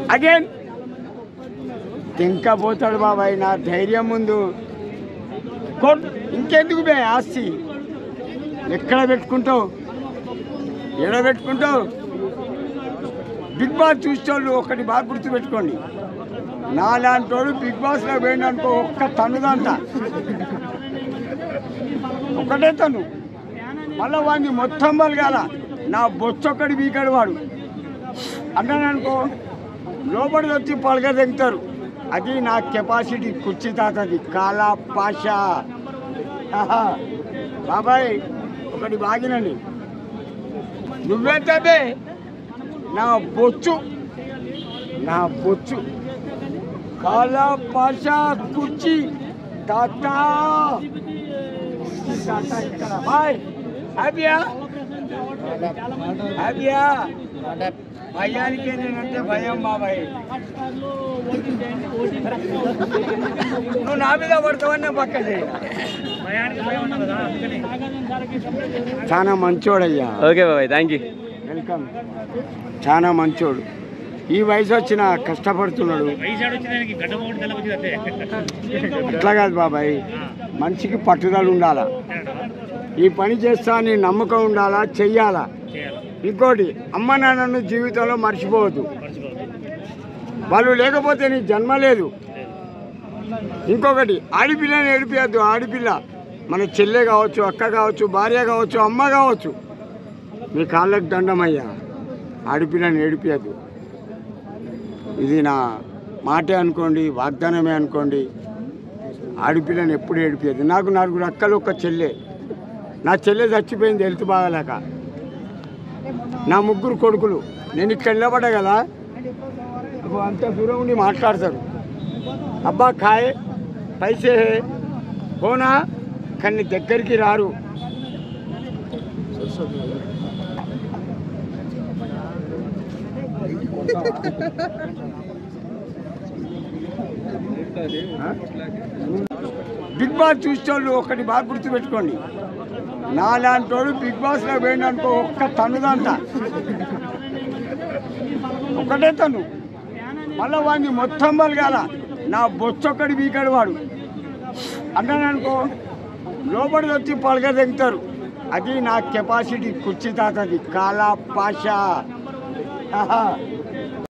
Again తింకపోతాడు బాబాయ్. నా ధైర్యం ముందు ఇంకెందుకు బే ఆస్తి ఎక్కడ పెట్టుకుంటావు, ఎడ పెట్టుకుంటావు? బిగ్ బాస్ చూసేవాళ్ళు ఒకటి బాగా గుర్తుపెట్టుకోండి, నాలాంటోడు బిగ్ బాస్లో పోయిందనుకో ఒక్క తనుదంట, ఒకటే తను. మళ్ళీ వాడిని మొత్తం బలగాల నా బొచ్చొక్కడి బీకడు వాడు అన్నాననుకో లోపలికి వచ్చి పలక తెగుతారు. అది నా కెపాసిటీ. కుర్చీ తాతది కాలా పాషా. బాబాయ్ ఒకటి బాగినండి, నువ్వెంతదే నా బొచ్చు, నా బొచ్చు కాలా పాషా కుర్చీ తాత. బాయ్ హ్యాపీయా? హ్యాపీయా? భయానికి నేనంటే భయం బాబాయ్. నువ్వు నా మీద పడతావని పక్కనే. చాలా మంచోడయ్యా. ఓకే బాబాయ్, థ్యాంక్ యూ, వెల్కమ్. చాలా మంచోడు. ఈ వయసు వచ్చిన కష్టపడుతున్నాడు. అట్లా కాదు బాబాయ్, మనిషికి పట్టుదల ఉండాలా, ఈ పని చేస్తా అని నమ్మకం ఉండాలా, చెయ్యాలా. ఇంకోటి అమ్మ నాన్నను జీవితంలో మర్చిపోవద్దు, వాళ్ళు లేకపోతే నీ జన్మ లేదు. ఇంకొకటి ఆడపిల్లని ఏడిపియద్దు. ఆడపిల్ల మన చెల్లె కావచ్చు, అక్క కావచ్చు, భార్య కావచ్చు, అమ్మ కావచ్చు, మీ కాళ్ళకు దండమయ్యా, ఆడపిల్లని ఏడిపియద్దు. ఇది నా మాటే అనుకోండి, వాగ్దానమే అనుకోండి. ఆడపిల్లని ఎప్పుడు ఏడిపియద్దు. నాకు 4 అక్కలు, ఒక చెల్లె. నా చెల్లె చచ్చిపోయింది హెల్త్ బాగాలేక. నా 3 కొడుకులు. నేను ఇక్కడ నిలబడ్డా కదా, అంత దూరం ఉండి మాట్లాడతారు, అబ్బా ఖాయే పైసే పోనా, కానీ దగ్గరికి రారు. బిగ్ బాస్ చూసేవాళ్ళు ఒకటి బాగా గుర్తుపెట్టుకోండి, నాలాంటోడు బిగ్ బాస్లో పోయిందనుకో ఒక్క తనుదంట, ఒకటే తను. మళ్ళీ వాడిని మొత్తం బలగాల నా బొచ్చొక్కడి బీకడు వాడు అన్నాననుకో లోపలికి వచ్చి పలక తెగుతారు. అది నా కెపాసిటీ. కుర్చీ తాతది కాలా పాషా.